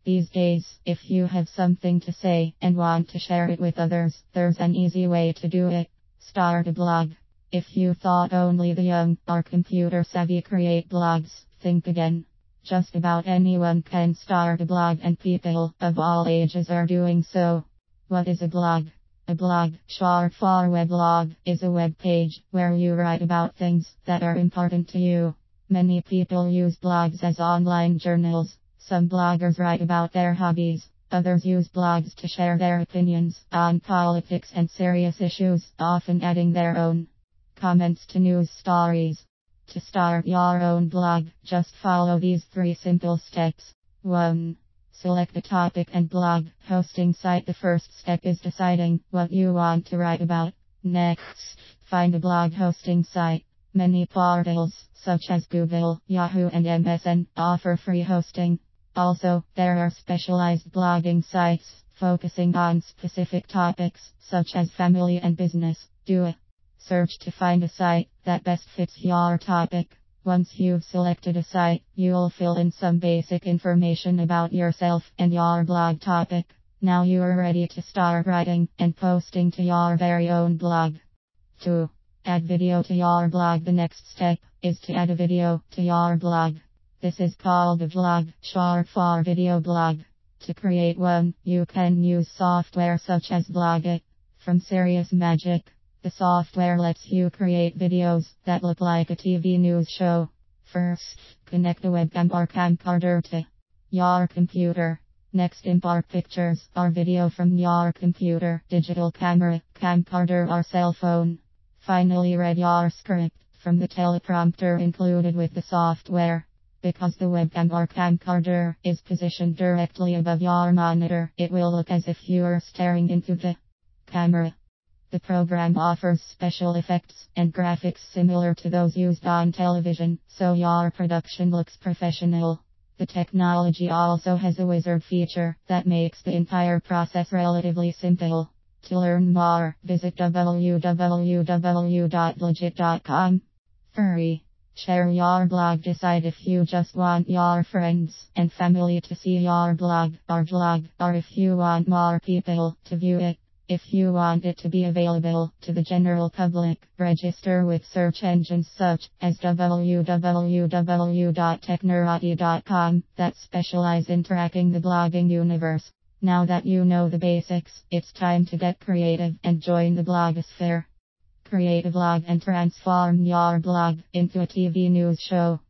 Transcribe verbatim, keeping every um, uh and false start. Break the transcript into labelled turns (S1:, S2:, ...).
S1: These days, if you have something to say and want to share it with others, there's an easy way to do it. Start a blog. If you thought only the young or computer savvy create blogs, think again. Just about anyone can start a blog, and people of all ages are doing so. What is a blog? A blog, short for weblog, is a web page where you write about things that are important to you. Many people use blogs as online journals. Some bloggers write about their hobbies. Others use blogs to share their opinions on politics and serious issues, often adding their own comments to news stories. To start your own blog, just follow these three simple steps. one. Select a topic and blog hosting site. The first step is deciding what you want to write about. Next, find a blog hosting site. Many portals, such as Google, Yahoo, and M S N, offer free hosting. Also, there are specialized blogging sites focusing on specific topics, such as family and business. Do a search to find a site that best fits your topic. Once you've selected a site, you'll fill in some basic information about yourself and your blog topic. Now you are ready to start writing and posting to your very own blog. two. Add video to your blog. The next step is to add a video to your blog. This is called a vlog, short for video blog. To create one, you can use software such as Blogit from Serious Magic. The software lets you create videos that look like a T V news show. First, connect a webcam or camcorder to your computer. Next, import pictures or video from your computer, digital camera, camcorder, or cell phone. Finally, read your script from the teleprompter included with the software. Because the webcam or camcorder is positioned directly above your monitor, it will look as if you are staring into the camera. The program offers special effects and graphics similar to those used on television, so your production looks professional. The technology also has a wizard feature that makes the entire process relatively simple. To learn more, visit w w w dot blogit dot com. three. Share your blog. Decide if you just want your friends and family to see your blog or vlog, or if you want more people to view it. If you want it to be available to the general public, register with search engines such as w w w dot technorati dot com that specialize in tracking the blogging universe. Now that you know the basics, it's time to get creative and join the blogosphere. Create a blog and transform your blog into a T V news show.